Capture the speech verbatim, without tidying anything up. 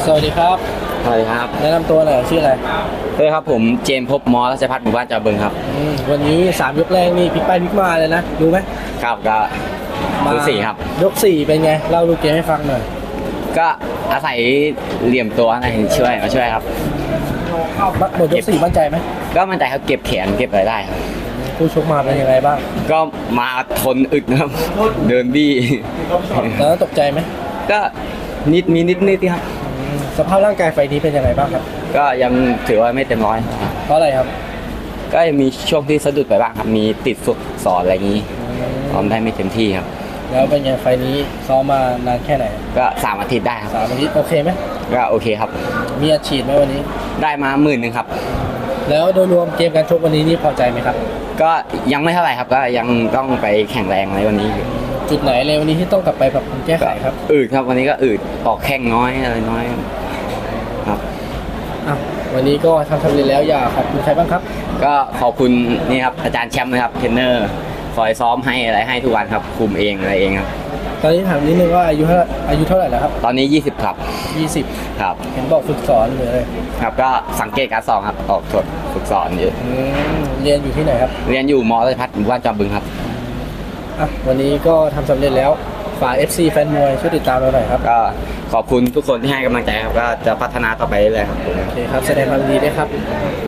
สวัสดีครับสวัสดีครับแนะนำตัวหน่อยชื่ออะไรสวัสดีครับผมเจมส์ภพมอรัชพัฒน์หมู่บ้านจอบึงครับวันนี้สามยกแรกนี่พลิกไปพลิกมาเลยนะรู้ไหมครับก็ยกสี่ครับยกสี่เป็นไงเล่าดูเกมให้ฟังหน่อยก็อาศัยเหลี่ยมตัวอะไรช่วยมาช่วยครับหมดยกสี่มั่นใจไหมก็มั่นใจครับเก็บแขนเก็บอะไรได้ครับผู้ชกมาเป็นยังไงบ้างก็มาทนอึดนะครับเดินบี้แล้วตกใจไหมก็นิดมีนิดนิดครับสภาพร่างกายไฟนี้เป็นยังไงบ้างครับก็ยังถือว่าไม่เต็มร้อยเพราะอะไรครับก็ยังมีช่วงที่สะดุดไปบ้างครับมีติดฝึกสอนอะไรอย่างนี้ซ้อมได้ไม่เต็มที่ครับแล้วเป็นไงไฟนี้ซ้อมมานานแค่ไหนก็สามอาทิตย์ได้ครับสามอาทิตย์โอเคไหมก็โอเคครับมีอาชีพไหมวันนี้ได้มาหมื่นหนึ่งครับแล้วโดยรวมเกมการชกวันนี้นี่พอใจไหมครับก็ยังไม่เท่าไหร่ครับก็ยังต้องไปแข่งแรงในวันนี้อยู่จุดไหนเลยวันนี้ที่ต้องกลับไปปรับปรุงแก้ไขครับอืดครับวันนี้ก็อืดออกแข้งน้อยอะไรน้อยครับอ่ะวันนี้ก็ทำสำเร็จแล้วอยากขอบคุณใครบ้างครับก็ขอบคุณนี่ครับอาจารย์แชมป์นะครับเทรนเนอร์คอยซ้อมให้อะไรให้ทุกวันครับคุมเองอะไรเองครับตอนนี้ถามนิดนึงว่าอายุเท่าอายุเท่าไหร่แล้วครับตอนนี้ยี่สิบครับยี่สิบครับเห็นบอกฝึกสอนหรืออะไรครับก็สังเกตการสอนครับออกสดฝึกสอนอยู่เรียนอยู่ที่ไหนครับเรียนอยู่มอรัชพัฒน์หมู่บ้านจอมบึงครับอ่ะวันนี้ก็ทำสำเร็จแล้วฝาก เอฟ ซี แฟนมวยช่วยติดตามเราหน่อยครับก็ขอบคุณทุกคนที่ให้กำลังใจครับก็จะพัฒนาต่อไปเรื่อยๆครับโอเคครับแสดงความยินดีด้วยครับ